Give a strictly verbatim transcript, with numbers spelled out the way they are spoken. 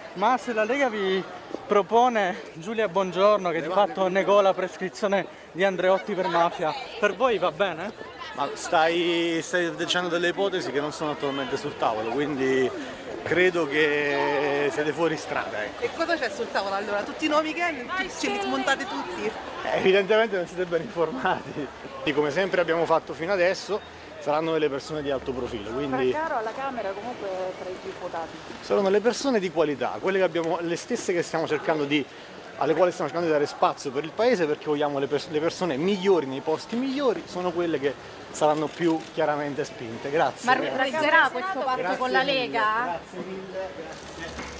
Ma se la Lega vi propone Giulia Bongiorno, che di fatto negò la prescrizione di Andreotti per mafia, per voi va bene? Ma stai, stai dicendo delle ipotesi che non sono attualmente sul tavolo, quindi credo che siete fuori strada. Ecco. E cosa c'è sul tavolo allora? Tutti i nuovi gang? Ce li smontate tutti? Eh, evidentemente non siete ben informati. E come sempre abbiamo fatto fino adesso, saranno delle persone di alto profilo, quindi Fraccaro alla Camera comunque tra i più votati. saranno le persone di qualità, quelle che abbiamo, le stesse che stiamo cercando di, alle quali stiamo cercando di dare spazio per il paese, perché vogliamo le, pers le persone migliori nei posti migliori, sono quelle che saranno più chiaramente spinte. Grazie. Ma realizzerà questo patto con la Lega? Grazie mille. Grazie.